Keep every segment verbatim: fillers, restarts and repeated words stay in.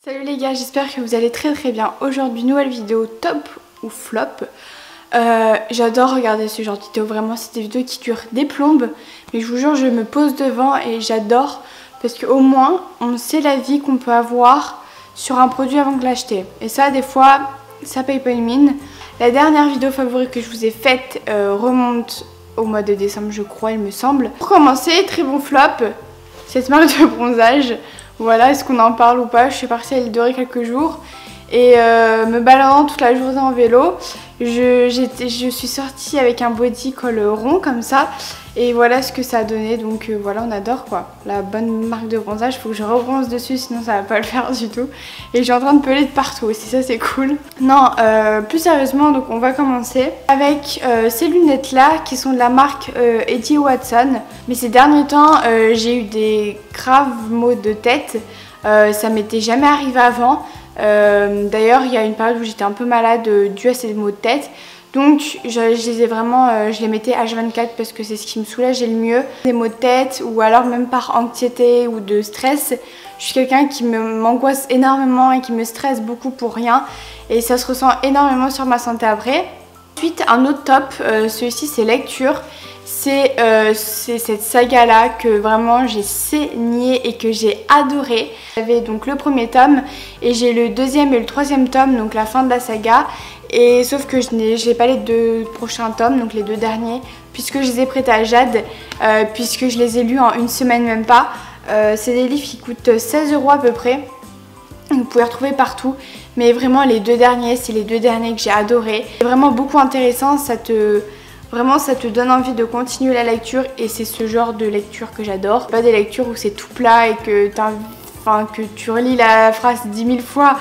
Salut les gars, j'espère que vous allez très très bien. Aujourd'hui, nouvelle vidéo top ou flop. Euh, J'adore regarder ce genre de vidéo, vraiment c'est des vidéos qui durent des plombes. Mais je vous jure, je me pose devant et j'adore parce qu'au moins on sait la vie qu'on peut avoir sur un produit avant de l'acheter. Et ça, des fois, ça paye pas une mine. La dernière vidéo favorite que je vous ai faite euh, remonte au mois de décembre, je crois, il me semble. Pour commencer, très bon flop, cette marque de bronzage. Voilà, est-ce qu'on en parle ou pas? Je suis partie à l'île de Ré quelques jours et euh, me baladant toute la journée en vélo, je, je suis sortie avec un body col rond comme ça et voilà ce que ça a donné. Donc euh, voilà, on adore quoi. La bonne marque de bronzage, il faut que je rebronze dessus sinon ça va pas le faire du tout. Et je suis en train de peler de partout aussi, ça c'est cool. Non, euh, plus sérieusement, donc on va commencer avec euh, ces lunettes là qui sont de la marque euh, Eddie Watson. Mais ces derniers temps, euh, j'ai eu des graves maux de tête. Euh, ça m'était jamais arrivé avant. Euh, D'ailleurs, il y a une période où j'étais un peu malade euh, due à ces maux de tête. Donc, je, je les ai vraiment, euh, je les mettais H vingt-quatre parce que c'est ce qui me soulageait le mieux. Des maux de tête ou alors même par anxiété ou de stress. Je suis quelqu'un qui m'angoisse énormément et qui me stresse beaucoup pour rien. Et ça se ressent énormément sur ma santé après. Ensuite, un autre top, euh, celui-ci c'est lecture. C'est euh, cette saga là que vraiment j'ai saigné et que j'ai adoré. J'avais donc le premier tome et j'ai le deuxième et le troisième tome, donc la fin de la saga. Et sauf que je n'ai pas les deux prochains tomes, donc les deux derniers, puisque je les ai prêtés à Jade, euh, puisque je les ai lus en une semaine même pas. Euh, c'est des livres qui coûtent seize euros à peu près. Vous pouvez retrouver partout, mais vraiment les deux derniers, c'est les deux derniers que j'ai adoré. C'est vraiment beaucoup intéressant, ça te... Vraiment, ça te donne envie de continuer la lecture et c'est ce genre de lecture que j'adore. Pas des lectures où c'est tout plat et que, enfin, que tu relis la phrase dix mille fois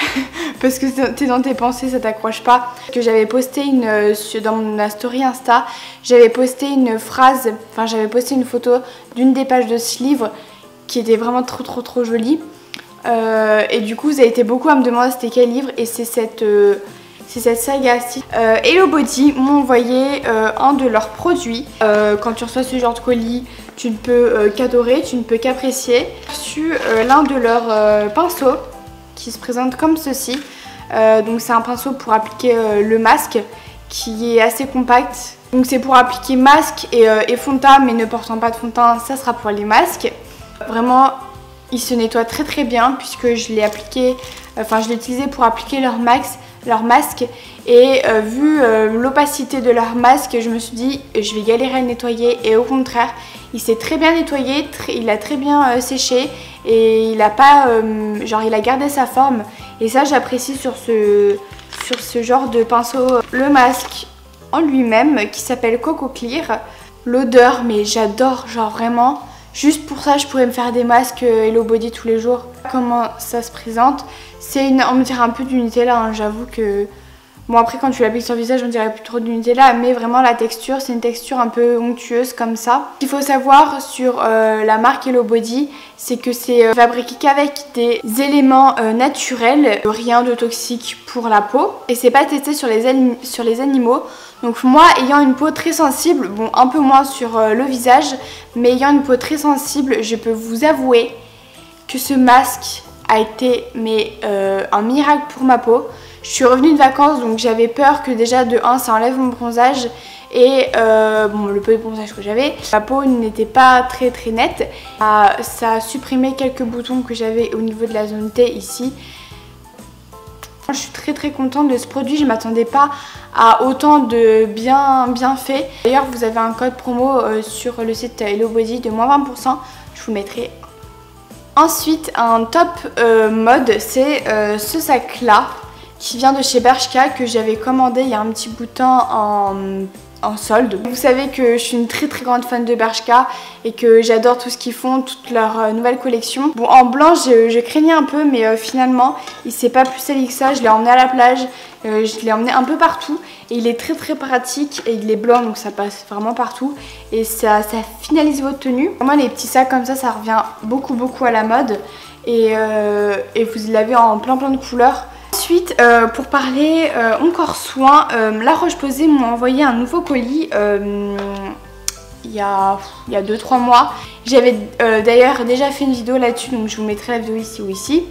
parce que t'es dans tes pensées, ça t'accroche pas. Que j'avais posté une, dans ma story Insta, j'avais posté une phrase, enfin j'avais posté une photo d'une des pages de ce livre qui était vraiment trop trop trop jolie. Euh, et du coup, vous avez été beaucoup à me demander c'était quel livre et c'est cette... Euh, C'est cette saga-ci. Euh, Hello Body m'ont envoyé euh, un de leurs produits. Euh, quand tu reçois ce genre de colis, tu ne peux euh, qu'adorer, tu ne peux qu'apprécier. J'ai reçu euh, l'un de leurs euh, pinceaux qui se présente comme ceci. Euh, donc c'est un pinceau pour appliquer euh, le masque qui est assez compact. Donc c'est pour appliquer masque et, euh, et fond de teint, mais ne portant pas de fond de teint, ça sera pour les masques. Vraiment, il se nettoie très très bien puisque je l'ai appliqué, enfin je l'ai utilisé pour appliquer leur max. leur masque et euh, vu euh, l'opacité de leur masque, je me suis dit je vais galérer à le nettoyer et au contraire il s'est très bien nettoyé, très, il a très bien euh, séché et il a pas euh, genre il a gardé sa forme et ça j'apprécie sur ce, sur ce genre de pinceau. Le masque en lui-même qui s'appelle Coco Clear, l'odeur mais j'adore, genre vraiment juste pour ça je pourrais me faire des masques Hello Body tous les jours. Comment ça se présente, c'est une, on me dirait un peu du Nutella, hein, j'avoue que... Bon après quand tu l'appliques sur le visage on dirait plus trop du Nutella, mais vraiment la texture c'est une texture un peu onctueuse comme ça. Ce qu'il faut savoir sur euh, la marque Hello Body, c'est que c'est euh, fabriqué qu'avec des éléments euh, naturels, rien de toxique pour la peau. Et c'est pas testé sur les, sur les animaux. Donc moi ayant une peau très sensible, bon un peu moins sur euh, le visage, mais ayant une peau très sensible, je peux vous avouer que ce masque a été mais, euh, un miracle pour ma peau. Je suis revenue de vacances donc j'avais peur que déjà de un ça enlève mon bronzage et euh, bon, le peu de bronzage que j'avais, ma peau n'était pas très très nette. Ça, ça a supprimé quelques boutons que j'avais au niveau de la zone T ici. Je suis très très contente de ce produit, je m'attendais pas à autant de bien, bien fait. D'ailleurs vous avez un code promo euh, sur le site Hello Body de moins vingt pour cent, je vous mettrai. Ensuite un top euh, mode, c'est euh, ce sac là qui vient de chez Bershka que j'avais commandé il y a un petit bout de temps en, en solde. Vous savez que je suis une très très grande fan de Bershka et que j'adore tout ce qu'ils font, toute leur euh, nouvelle collection. Bon en blanc je, je craignais un peu mais euh, finalement il s'est pas plus sali que ça, je l'ai emmené à la plage, euh, je l'ai emmené un peu partout et il est très très pratique et il est blanc donc ça passe vraiment partout et ça, ça finalise votre tenue. Moi les petits sacs comme ça ça revient beaucoup beaucoup à la mode et, euh, et vous l'avez en plein plein de couleurs. Ensuite, euh, pour parler euh, encore soin, euh, La Roche-Posay m'a envoyé un nouveau colis euh, il y a deux trois mois. J'avais euh, d'ailleurs déjà fait une vidéo là-dessus, donc je vous mettrai la vidéo ici ou ici.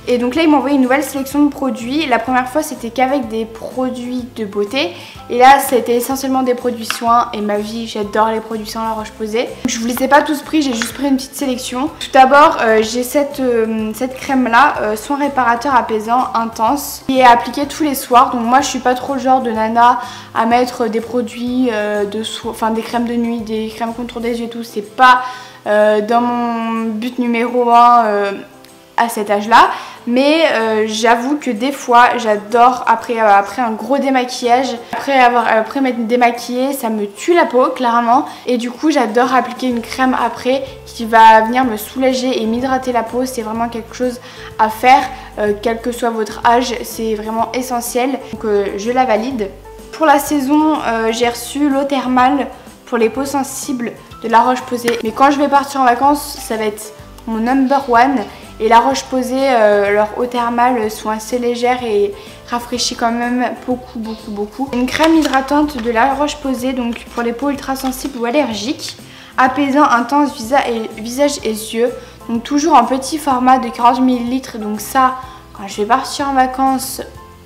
Et donc là ils m'ont envoyé une nouvelle sélection de produits. La première fois c'était qu'avec des produits de beauté. Et là c'était essentiellement des produits soins. Et ma vie, j'adore les produits soins La Roche-Posay. Je vous les ai pas tous pris, j'ai juste pris une petite sélection. Tout d'abord euh, j'ai cette, euh, cette crème là, euh, soin réparateur apaisant intense, qui est appliquée tous les soirs. Donc moi je suis pas trop le genre de nana à mettre des produits euh, de soin, enfin des crèmes de nuit, des crèmes contour des yeux et tout. C'est pas euh, dans mon but numéro un euh, à cet âge là. Mais euh, j'avoue que des fois j'adore après, euh, après un gros démaquillage, après avoir après m'être démaquillée, ça me tue la peau clairement. Et du coup j'adore appliquer une crème après qui va venir me soulager et m'hydrater la peau. C'est vraiment quelque chose à faire, euh, quel que soit votre âge, c'est vraiment essentiel. Donc euh, je la valide. Pour la saison, euh, j'ai reçu l'eau thermale pour les peaux sensibles de La Roche-Posay. Mais quand je vais partir en vacances, ça va être mon number one. Et La Roche-Posay, euh, leurs eau thermales sont assez légères et rafraîchit quand même beaucoup, beaucoup, beaucoup. Une crème hydratante de La Roche-Posay, donc pour les peaux ultra sensibles ou allergiques, apaisant, intense, visa et, visage et yeux. Donc toujours en petit format de quarante millilitres. Donc ça, quand je vais partir en vacances,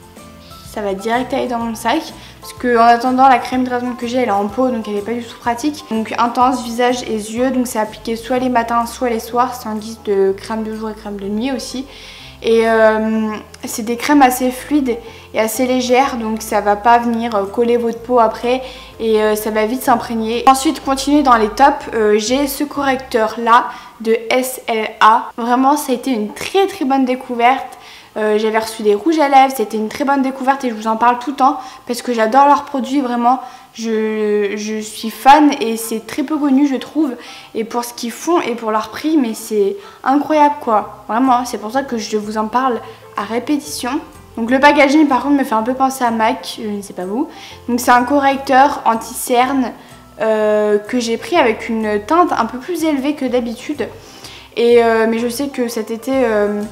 ça va direct aller dans mon sac. Parce que en attendant, la crème hydratante que j'ai, elle est en pot, donc elle n'est pas du tout pratique. Donc intense, visage et yeux, donc c'est appliqué soit les matins, soit les soirs. C'est un guise de crème de jour et crème de nuit aussi. Et euh, c'est des crèmes assez fluides et assez légères, donc ça va pas venir coller votre peau après et euh, ça va vite s'imprégner. Ensuite, continuer dans les tops, euh, j'ai ce correcteur là de S L A. Vraiment, ça a été une très très bonne découverte. Euh, j'avais reçu des rouges à lèvres, c'était une très bonne découverte et je vous en parle tout le temps parce que j'adore leurs produits, vraiment je, je suis fan et c'est très peu connu je trouve, et pour ce qu'ils font et pour leur prix, mais c'est incroyable quoi, vraiment, c'est pour ça que je vous en parle à répétition. Donc le packaging par contre me fait un peu penser à MAC, je ne sais pas vous. Donc c'est un correcteur anti-cerne euh, que j'ai pris avec une teinte un peu plus élevée que d'habitude, et euh, mais je sais que cet été euh,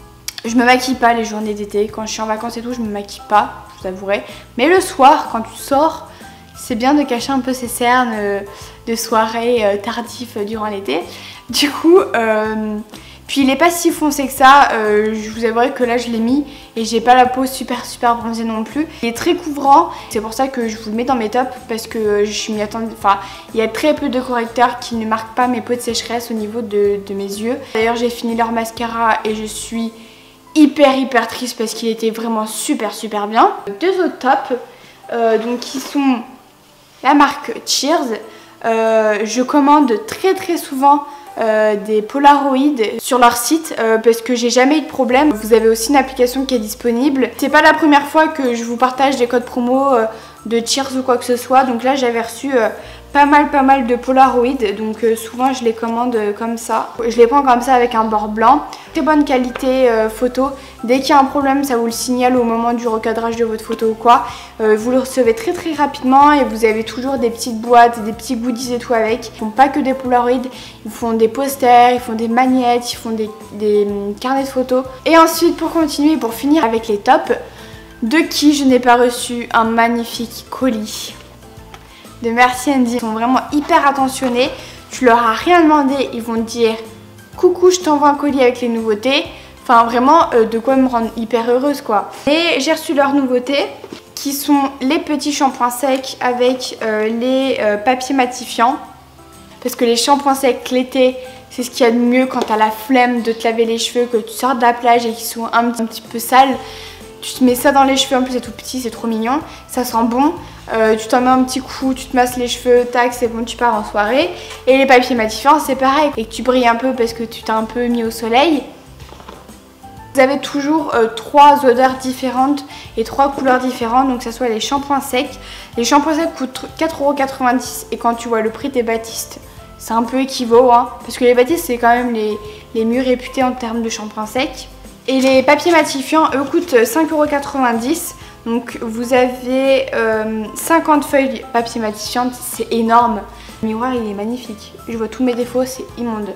je me maquille pas les journées d'été. Quand je suis en vacances et tout, je me maquille pas, je vous avouerai. Mais le soir, quand tu sors, c'est bien de cacher un peu ces cernes euh, de soirée euh, tardif euh, durant l'été. Du coup, euh, puis il est pas si foncé que ça. Euh, je vous avouerai que là, je l'ai mis et j'ai pas la peau super super bronzée non plus. Il est très couvrant. C'est pour ça que je vous le mets dans mes tops parce que je m'y attendais. Enfin, il y a très peu de correcteurs qui ne marquent pas mes peaux de sécheresse au niveau de, de mes yeux. D'ailleurs, j'ai fini leur mascara et je suis hyper hyper triste parce qu'il était vraiment super super bien. Deux autres tops euh, donc qui sont la marque Cheers. Euh, je commande très très souvent euh, des Polaroid sur leur site euh, parce que j'ai jamais eu de problème. Vous avez aussi une application qui est disponible. C'est pas la première fois que je vous partage des codes promo euh, de Cheers ou quoi que ce soit. Donc là j'avais reçu euh, pas mal pas mal de Polaroid, donc euh, souvent je les commande euh, comme ça. Je les prends comme ça avec un bord blanc. Très bonne qualité euh, photo. Dès qu'il y a un problème, ça vous le signale au moment du recadrage de votre photo ou quoi. Euh, vous le recevez très très rapidement et vous avez toujours des petites boîtes, des petits goodies et tout avec. Ils font pas que des Polaroid, ils font des posters, ils font des magnettes, ils font des, des hum, carnets de photos. Et ensuite, pour continuer, pour finir avec les tops, de qui je n'ai pas reçu un magnifique colis de Merci Andy. Ils sont vraiment hyper attentionnés. Tu leur as rien demandé, ils vont te dire coucou, je t'envoie un colis avec les nouveautés. Enfin vraiment euh, de quoi me rendre hyper heureuse quoi. Et j'ai reçu leurs nouveautés qui sont les petits shampoings secs avec euh, les euh, papiers matifiants. Parce que les shampoings secs l'été, c'est ce qu'il y a de mieux quand t'as la flemme de te laver les cheveux, que tu sors de la plage et qu'ils sont un, un petit peu sales. Tu te mets ça dans les cheveux, en plus c'est tout petit, c'est trop mignon, ça sent bon. Euh, tu t'en mets un petit coup, tu te masses les cheveux, tac, c'est bon, tu pars en soirée. Et les papiers matifiants, c'est pareil. Et que tu brilles un peu parce que tu t'es un peu mis au soleil. Vous avez toujours euh, trois odeurs différentes et trois couleurs différentes, donc que ce soit les shampoings secs. Les shampoings secs coûtent quatre euros quatre-vingt-dix et quand tu vois le prix des Batiste, c'est un peu équivaut, hein, parce que les Batiste, c'est quand même les, les mieux réputés en termes de shampoings secs. Et les papiers matifiants, eux, coûtent cinq euros quatre-vingt-dix. Donc vous avez euh, cinquante feuilles papier matifiant, c'est énorme. Le miroir, il est magnifique. Je vois tous mes défauts, c'est immonde.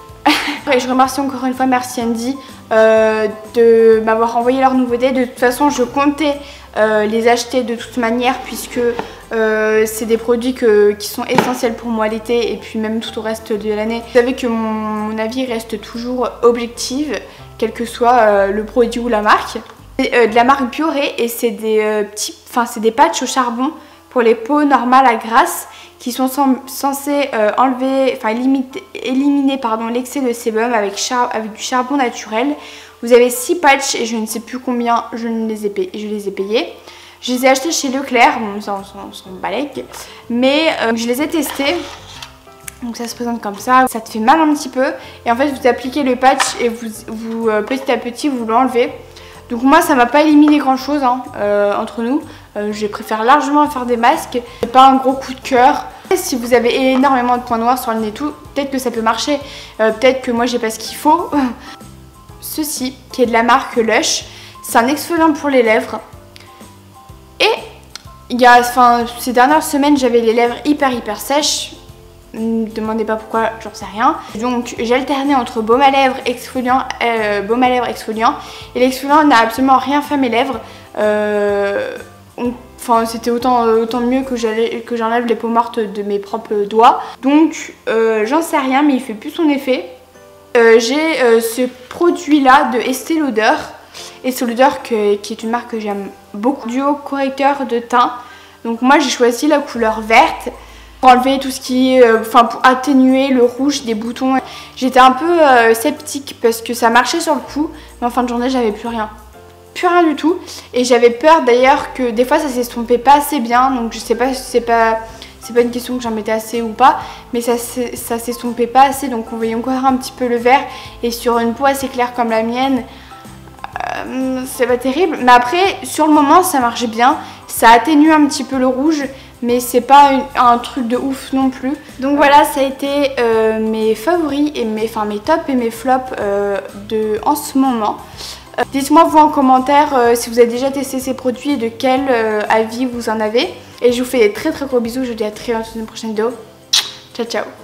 Et je remercie encore une fois Merci Andy euh, de m'avoir envoyé leurs nouveautés. De toute façon, je comptais euh, les acheter de toute manière puisque euh, c'est des produits que, qui sont essentiels pour moi l'été et puis même tout au reste de l'année. Vous savez que mon, mon avis reste toujours objectif, quel que soit euh, le produit ou la marque. C'est euh, de la marque Bioré et c'est des euh, petits, enfin c'est des patchs au charbon pour les peaux normales à grasse qui sont censés euh, enlever, enfin éliminer, éliminer pardon, l'excès de sébum avec, char avec du charbon naturel. Vous avez six patchs et je ne sais plus combien je, ne les, ai payés, je les ai payés. Je les ai achetés chez Leclerc, bon ça on s'en balèque, mais euh, je les ai testés. Donc ça se présente comme ça, ça te fait mal un petit peu et en fait vous appliquez le patch et vous, vous euh, petit à petit vous l'enlevez. Donc moi ça m'a pas éliminé grand chose hein, euh, entre nous, euh, je préfère largement faire des masques, c'est pas un gros coup de cœur. Si vous avez énormément de points noirs sur le nez et tout, peut-être que ça peut marcher, euh, peut-être que moi j'ai pas ce qu'il faut. Ceci qui est de la marque Lush, c'est un exfoliant pour les lèvres. Et il y a, enfin, ces dernières semaines j'avais les lèvres hyper hyper sèches. Ne me demandez pas pourquoi, j'en sais rien. Donc j'ai alterné entre baume à lèvres, exfoliant, euh, baume à lèvres, exfoliant. Et l'exfoliant n'a absolument rien fait à mes lèvres. Euh, Enfin c'était autant, autant mieux que j'enlève les peaux mortes de mes propres doigts. Donc euh, j'en sais rien mais il fait plus son effet. Euh, j'ai euh, ce produit là de Estée Lauder. Estée Lauder que, qui est une marque que j'aime beaucoup. Duo correcteur de teint. Donc moi j'ai choisi la couleur verte. Pour enlever tout ce qui est, enfin euh, pour atténuer le rouge des boutons. J'étais un peu euh, sceptique parce que ça marchait sur le coup, mais en fin de journée j'avais plus rien. Plus rien du tout. Et j'avais peur d'ailleurs que des fois ça s'estompait pas assez bien, donc je sais pas si c'est pas, c'est pas une question que j'en mettais assez ou pas, mais ça, ça s'estompait pas assez, donc on voyait encore un petit peu le vert. Et sur une peau assez claire comme la mienne, euh, c'est pas terrible. Mais après, sur le moment ça marchait bien, ça atténue un petit peu le rouge. Mais c'est pas une, un truc de ouf non plus. Donc voilà, ça a été euh, mes favoris et mes, enfin, mes tops et mes flops euh, de, en ce moment. Euh, Dites-moi vous en commentaire euh, si vous avez déjà testé ces produits et de quel euh, avis vous en avez. Et je vous fais des très très gros bisous. Je vous dis à très bientôt dans une prochaine vidéo. Ciao ciao.